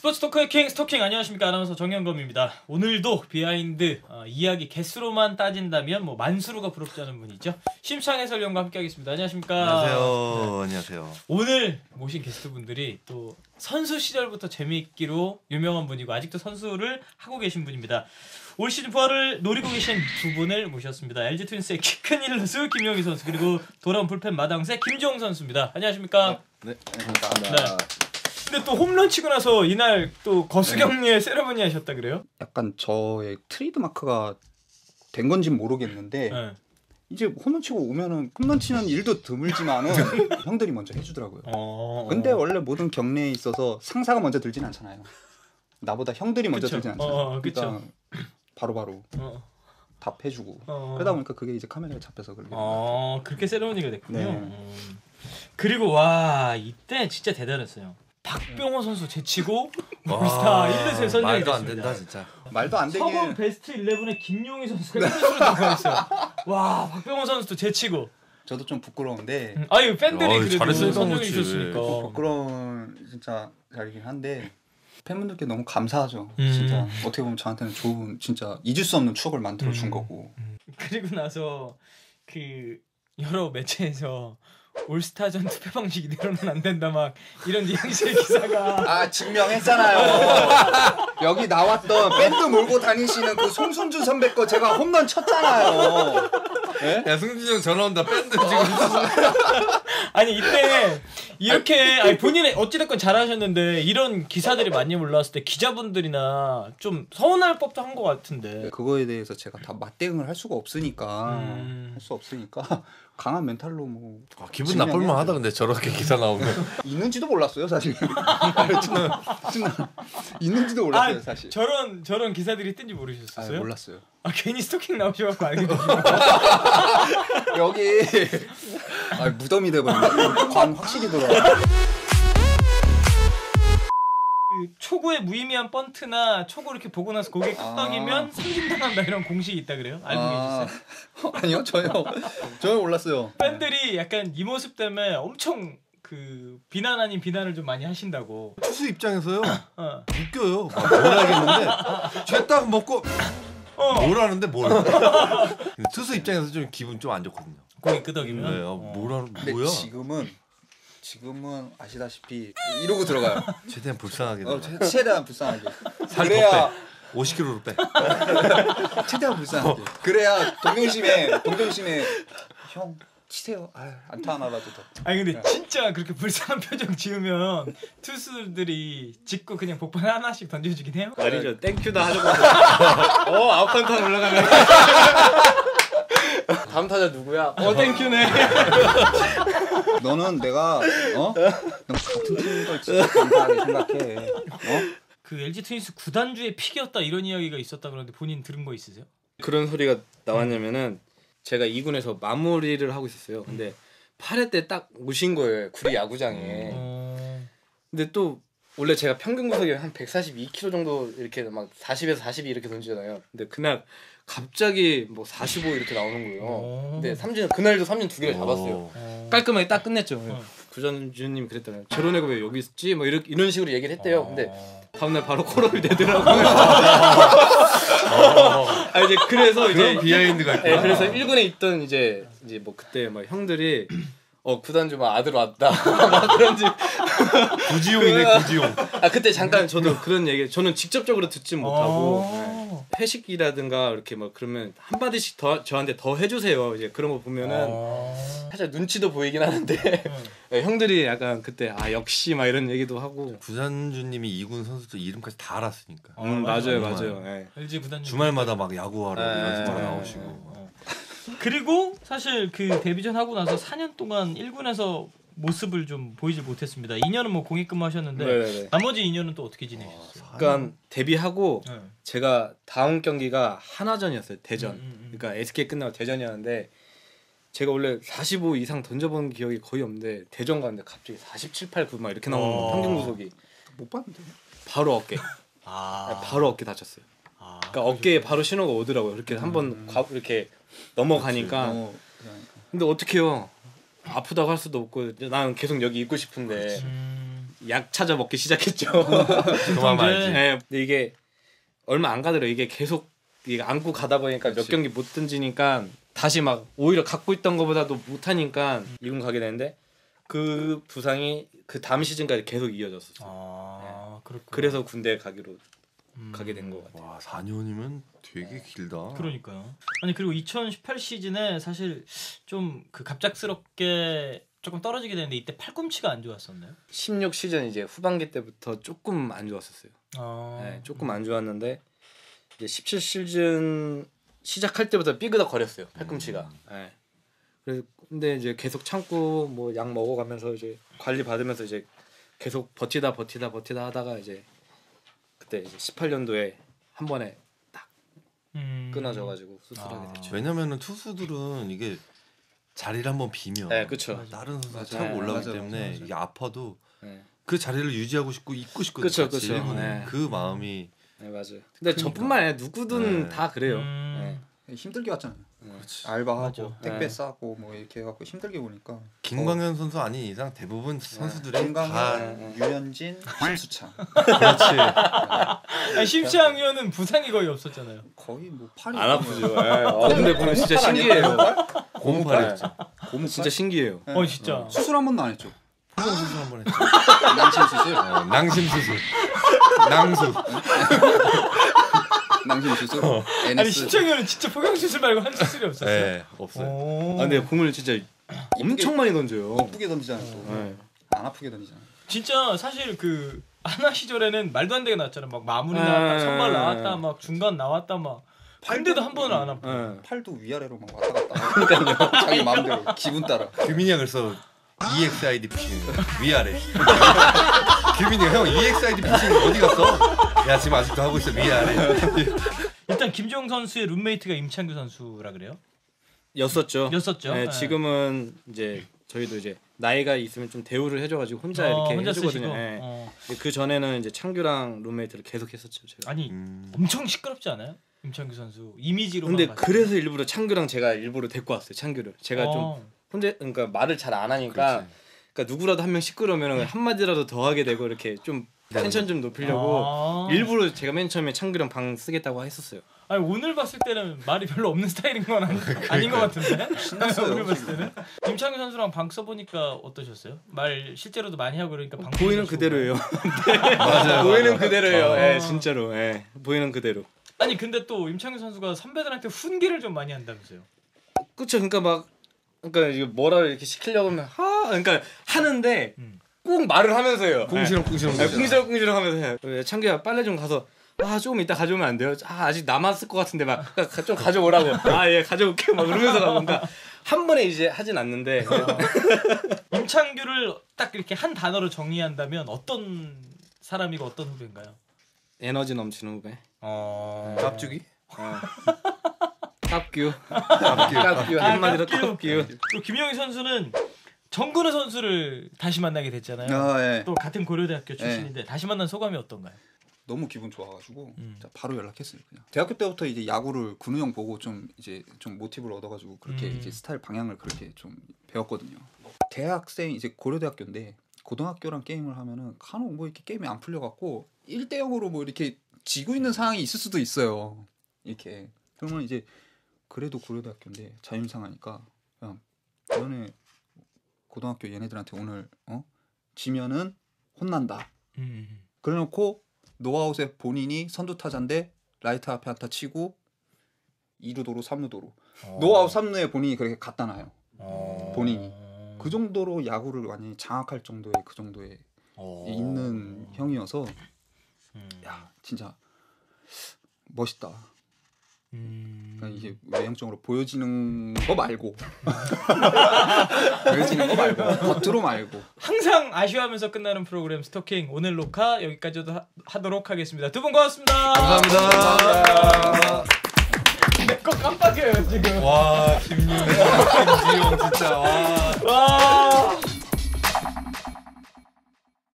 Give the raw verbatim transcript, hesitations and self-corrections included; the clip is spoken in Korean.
스포츠 토크의 킹 스토킹 안녕하십니까. 아나운서 정현검입니다. 오늘도 비하인드 어, 이야기 개수로만 따진다면 뭐 만수루가 부럽지 않은 분이죠. 심창 해설위원과 함께하겠습니다. 안녕하십니까. 안녕하세요. 네. 안녕하세요. 오늘 모신 게스트분들이 또 선수 시절부터 재미있기로 유명한 분이고 아직도 선수를 하고 계신 분입니다. 올 시즌 부활을 노리고 계신 두 분을 모셨습니다. 엘지 트윈스의 키 큰 일루수 김용희 선수 그리고 돌아온 불펜 마당새 김주홍 선수입니다. 안녕하십니까. 네, 안녕하십니까. 네. 근데 또 홈런 치고 나서 이날 또 거수경리의 네. 세레머니 하셨다 그래요? 약간 저의 트레이드 마크가 된 건진 모르겠는데 네. 이제 홈런 치고 오면은 홈런 치는 일도 드물지만은 형들이 먼저 해주더라고요. 어... 근데 원래 모든 경례에 있어서 상사가 먼저 들진 않잖아요. 나보다 형들이 먼저 그쵸. 들진 않잖아요. 어, 그러니까 바로바로 어. 답해주고 그러다 보니까 그게 이제 카메라에 잡혀서 그렇게 어, 그렇게 세레머니가 됐군요. 네. 음. 그리고 와 이때 진짜 대단했어요. 박병호 선수 제치고 올스타 일 루수에 선정이 말도 안 됐습니다. 된다 진짜. 말도 안 되게. 서번 베스트 십일에 김용희 선수가 일 루수로 들어가있어요. 와 박병호 선수도 제치고. 저도 좀 부끄러운데. 음, 아유 팬들이 어이, 그래도 잘했어요, 선정해 그렇지. 주셨으니까. 부끄러운 진짜 자리긴 한데 팬분들께 너무 감사하죠. 음. 진짜 어떻게 보면 저한테는 좋은 진짜 잊을 수 없는 추억을 만들어 준 음. 거고. 음. 그리고 나서 그 여러 매체에서 올스타전 투표 방식 이대로는 안 된다 막 이런 뉘앙스의 기사가 아 증명했잖아요. 여기 나왔던 밴드 몰고 다니시는 그 송순주 선배 거 제가 홈런 쳤잖아요. 네? 야 승준이 형 전화 온다. 밴드 지금 아니 이때 이렇게 아니 본인이 어찌됐건 잘하셨는데 이런 기사들이 많이 올라왔을 때 기자분들이나 좀 서운할 법도 한 것 같은데 그거에 대해서 제가 다 맞대응을 할 수가 없으니까 음. 할 수 없으니까 강한 멘탈로 뭐 아, 기분 나쁠만 하다. 근데 저렇게 기사 나오면 있는지도 몰랐어요 사실. 진짜, 진짜 있는지도 몰랐어요 아, 사실. 저런 저런 기사들이 뜬지 모르셨어요? 아, 몰랐어요. 아 괜히 스토킹 나오셔갖고 알게 되시고 여기 아, 무덤이 돼버린다. 관 확실히 돌아. 그 초구의 무의미한 번트나 초구 이렇게 보고 나서 고개 끄덕이면 아. 삼진당한다 이런 공식이 있다 그래요? 알고 아. 계셨어요? 아니요 전혀 전혀 몰랐어요. 팬들이 약간 이 모습 때문에 엄청 그 비난 아닌 비난을 좀 많이 하신다고. 투수 입장에서요. 어. 웃겨요. 막 뭘 알겠는데 쟤 딱 먹고 어. 뭘 하는데 뭘. 투수 입장에서 좀 기분 좀 안 좋거든요. 고개 끄덕이면. 네, 어, 뭘 하는 뭐야? 지금은 지금은 아시다시피 이러고 들어가요. 최대한 불쌍하게. 어, 최, 최대한 불쌍하게. 살 그래야 오십 킬로그램로 빼. 최대한 불쌍하게. 그래야 동정심에 동정심에 형 치세요. 아, 안타 하나라도 더. 아니 근데 진짜 그렇게 불쌍한 표정 지으면 투수들이 짓고 그냥 복판 하나씩 던져주긴 해요? 아니죠. 땡큐다 하려고. 어 아웃카운트 올라가네. 다음 타자 누구야? 어 땡큐네. 너는 내가 어? 넌 같은 팀인 걸 진짜 감사하게 생각해. 어? 그 엘지 트윈스 구단주의 픽이었다 이런 이야기가 있었다 그러는데 본인 들은 거 있으세요? 그런 소리가 나왔냐면은 제가 이 군에서 마무리를 하고 있었어요. 근데 팔 회 때 딱 오신 거예요. 구리 야구장에. 어... 근데 또 원래 제가 평균 구속이 한 백사십이 킬로그램 정도 이렇게 막 사십에서 사십이 이렇게 던지잖아요. 근데 그날 갑자기 뭐 사십오 이렇게 나오는 거예요. 오. 근데 삼진 그날도 삼진 두 개를 잡았어요. 어... 깔끔하게 딱 끝냈죠. 어. 구전주님이 그랬잖아요. 저런 애가 왜 여기 있지? 뭐 이런 이런 식으로 얘기를 했대요. 어... 근데 다음날 바로 콜업이 되더라고요. 아 이제 그래서 이제 그런 비하인드가 있구나. 네, 그래서 일 군에 있던 이제 이제 뭐 그때 막 형들이 어 구단주 막 아들 왔다 막 그런지 구지용이네 구지용. 아 그때 잠깐 저도 그런 얘기 저는 직접적으로 듣진 못하고 어... 네. 회식이라든가 이렇게 막 그러면 한 마디씩 더 저한테 더 해주세요. 이제 그런 거 보면은 어... 살짝 눈치도 보이긴 하는데 네, 형들이 약간 그때 아 역시 막 이런 얘기도 하고 구산주님이 이군 선수들 이름까지 다 알았으니까. 어, 음 맞아요, 맞아요 맞아요. 맞아요. 네. 엘지 구단주 주말마다 막 야구하러 네. 연습하러 네. 나오시고. 어. 그리고 사실 그 데뷔전 하고 나서 사 년 동안 일 군에서 모습을 좀 보이질 못했습니다. 이 년은 뭐 공익근무 하셨는데 네네네. 나머지 이 년은 또 어떻게 지내셨어요? 그러니까 데뷔하고 네. 제가 다음 경기가 하나전이었어요. 대전. 음, 음, 음. 그러니까 에스케이 끝나고 대전이었는데 제가 원래 사십오 이상 던져본 기억이 거의 없는데 대전 갔는데 갑자기 사십칠, 팔, 구 막 이렇게 나오는 어. 평균 구속이 못 봤는데. 바로 어깨. 아, 바로 어깨 다쳤어요. 아, 그러니까 어깨에 바로 신호가 오더라고요. 이렇게 한번 이렇게 넘어가니까. 너무 근데 어떡해요. 아프다고 할 수도 없고 나는 계속 여기 있고 싶은데 음... 약 찾아 먹기 시작했죠. 그만 말지. 네, 근데 이게 얼마 안 가더라고요. 이게 계속 이게 안고 가다 보니까 그치. 몇 경기 못 던지니까 다시 막 오히려 갖고 있던 것보다도 못하니까 이군 가게 되는데 그 부상이 그 다음 시즌까지 계속 이어졌었어요. 아, 네. 그렇구나. 그래서 군대 가기로 음. 가게 된 것 같아요. 와, 사 년이면 되게 길다. 그러니까요. 아니 그리고 이천십팔 시즌에 사실 좀 그 갑작스럽게 조금 떨어지게 되는데 이때 팔꿈치가 안 좋았었나요? 십육 시즌 이제 후반기 때부터 조금 안 좋았었어요. 아, 네, 조금 안 좋았는데 이제 십칠 시즌 시작할 때부터 삐그덕 거렸어요. 팔꿈치가. 네. 그래서 근데 이제 계속 참고 뭐 약 먹어가면서 이제 관리 받으면서 이제 계속 버티다 버티다 버티다 하다가 이제 그때 이제 십팔 년도에 한 번에 딱 음. 끊어져가지고 수술하게 아. 됐죠. 왜냐면은 투수들은 이게 자리를 한번 비면 네, 그렇죠. 다른 선수가 맞아. 차고 올라오기 맞아, 때문에 맞아, 맞아. 이게 아파도 네, 그 자리를 유지하고 싶고 있고 싶거든요. 그쵸, 같이. 그쵸. 네. 그 마음이 네 맞아요. 근데 그러니까. 저뿐만 아니라 누구든 네. 다 그래요. 음. 힘들게 왔잖아요. 네. 그렇지. 알바하고 맞아. 택배 네. 싸고 뭐 이렇게 해갖고 힘들게 보니까 김광현 선수 아닌 이상 대부분 선수들이 다 김광현, 유현진, 심수창 그렇지. 아니, 심시ang 의원은 부상이 거의 없었잖아요. 거의 뭐 팔이 안 아프죠. 네. 어, 근데 보면 진짜 신기해요. 고무팔이었죠. 고무 진짜 신기해요. 네. 어 진짜. 수술 한 번도 안 했죠. 포경 수술 한 번 했죠. 낭심 수술. 어, 낭심 수술. 낭수. 낭심 수술. 어. 에ヌ에스. 아니 심시ang 의원은 진짜 포경 수술 말고 한 수술이 없었어요. 네, 없어요. 오. 아, 근데 공을 진짜 엄청 많이 던져요. 이쁘게 던지잖아요. 또. 네. 안 아프게 던지잖아. 진짜 사실 그 아나 시절에는 말도 안 되게 나왔잖아. 막 마무리 네. 나왔다, 선발 나왔다, 막 중간 나왔다, 막 근데도 한 번은 안 아파. 네. 팔도 위아래로 막 왔다 갔다. 그러니까요. 자기 마음대로 기분 따라. 규민이가 그래서 이엑스아이디 피싱 위아래. 규민이가 형 이엑스아이디 피싱 어디 갔어? 야 지금 아직도 하고 있어 위아래. 일단 김주영 선수의 룸메이트가 임창규 선수라 그래요? 였었죠. 였었죠. 네, 네. 지금은 이제 저희도 이제 나이가 있으면 좀 대우를 해줘가지고 혼자 어, 이렇게 혼자 해주거든요. 쓰시고. 네. 어. 그 전에는 이제 창규랑 룸메이트를 계속 했었죠. 제가. 아니 음. 엄청 시끄럽지 않아요? 임창규 선수 이미지로. 근데 그래서 일부러 창규랑 제가 일부러 데리고 왔어요. 창규를. 제가 어. 좀 혼자 그러니까 말을 잘 안 하니까 그렇지. 그러니까 누구라도 한 명 시끄러우면 한 마디라도 더 하게 되고 이렇게 좀 텐션 좀 높이려고 아. 일부러 제가 맨 처음에 창규랑 방 쓰겠다고 했었어요. 아니 오늘 봤을 때는 말이 별로 없는 스타일인 건 아니, 아닌 것 같은데. 신났어요. 오늘 봤을 때는 임창규 선수랑 방 써보니까 어떠셨어요? 말 실제로도 많이 하고 그러니까 방 보이는 좋고. 그대로예요. 맞아요. 보이는 맞아요. 그대로예요. 아. 예, 진짜로. 예. 보이는 그대로. 아니 근데 또 임창규 선수가 선배들한테 훈계를 좀 많이 한다면서요? 그쵸. 그러니까 막 그러니까 이게 뭐라 이렇게 시키려고 하면 하 그러니까 하는데 음. 꼭 말을 하면서 해요. 꿍시렁 꿍시렁. 네, 꿍시렁꿍시렁 하면서 해요. 예, 창규야 빨래 좀 가서 아 조금 이따 가져오면 안 돼요? 아 아직 남았을 것 같은데 막 좀 가져오라고. 아 예 가져올게요. 막 그러면서 가고 그러니까 한 번에 이제 하진 않는데 임창규를 딱 이렇게 한 단어로 정의한다면 어떤 사람이고 어떤 후배인가요? 에너지 넘치는 후배. 어. 깝주기? 어. 깝규. 깝규. 깝규 아, 한마디로 깝규. 깝규. 또 김영희 선수는 정근우 선수를 다시 만나게 됐잖아요. 아, 예. 또 같은 고려대학교 출신인데 다시 만난 소감이 어떤가요? 너무 기분 좋아가지고 음. 진짜 바로 연락했어요. 그냥 대학교 때부터 이제 야구를 근우 형 보고 좀 이제 좀 모티브를 얻어가지고 그렇게 음. 이제 스타일 방향을 그렇게 좀 배웠거든요. 대학생 이제 고려대학교인데 고등학교랑 게임을 하면은 간혹 뭐 이렇게 게임이 안 풀려갖고 일 대 영으로 뭐 이렇게 지고 있는 상황이 있을 수도 있어요. 이렇게 그러면 이제 그래도 고려대학교인데 자존심 상하니까 그냥 너네 고등학교 얘네들한테 오늘 어 지면은 혼난다. 음. 그래놓고 노아웃에 본인이 선두 타자인데 라이트 앞에 안타 치고 이 루도로 삼 루도로 어. 노아웃 삼 루에 본인이 그렇게 갖다 놔요. 어. 본인이. 그 정도로 야구를 완전히 장악할 정도의 그 정도의 어. 있는 형이어서 음. 야 진짜 멋있다. 음. 그러니까 이게 외형적으로 보여지는 거 말고 보여지는 거 말고 겉으로 말고 항상 아쉬워하면서 끝나는 프로그램 스토킹 오늘 녹화 여기까지도 하, 하도록 하겠습니다. 두 분 고맙습니다. 감사합니다. 내 거 깜빡해요 지금. 와 김유영, 김지영 진짜 와. 와.